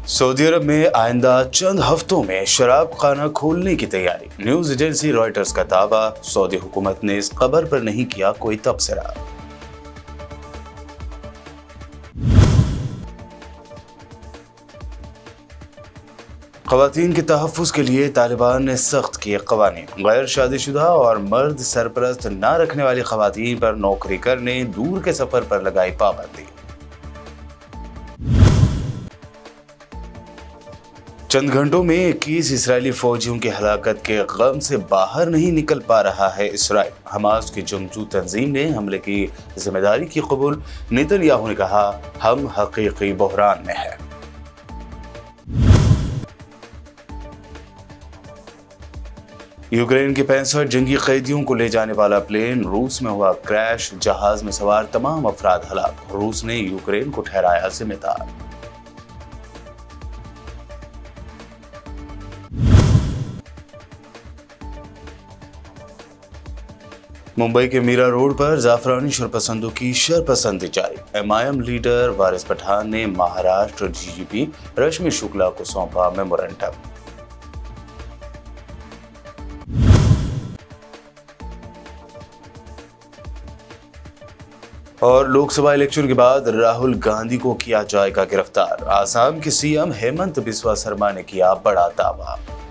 Saudi अरब में आइंदा चंद हफ्तों में शराब खाना खोलने की तैयारी। न्यूज एजेंसी रॉयटर्स का दावा, सऊदी हुकूमत ने इस खबर पर नहीं किया कोई तबसरा। ख़वातीन के तहफ़्फ़ुज़ के लिए तालिबान ने सख्त किए क़वानीन। गैर शादीशुदा और मर्द सरपरस्त न रखने वाली ख़वातीन पर नौकरी करने, दूर के सफ़र पर लगाई पाबंदी। चंद घंटों में 21 इस्राएली फौजियों की हलाकत के गम से बाहर नहीं निकल पा रहा है इसराइल। हमास की जंगजू तंजीम ने हमले की जिम्मेदारी की कबूल। नेतन्याहू ने कहा, हम हकीकी बहरान में हैं। यूक्रेन के 65 जंगी कैदियों को ले जाने वाला प्लेन रूस में हुआ क्रैश। जहाज में सवार तमाम अफराद हलाक। रूस ने यूक्रेन को ठहराया जिम्मेदार। मुंबई के मीरा रोड पर जाफरानी शरपसंदों की शरपसंदी जारी। एमआईएम लीडर वारिस पठान ने महाराष्ट्र डीजीपी रश्मि शुक्ला को सौंपा मेमोरेंडम। और लोकसभा इलेक्शन के बाद राहुल गांधी को किया जाएगा गिरफ्तार। आसाम के सीएम हेमंत बिस्वा शर्मा ने किया बड़ा दावा।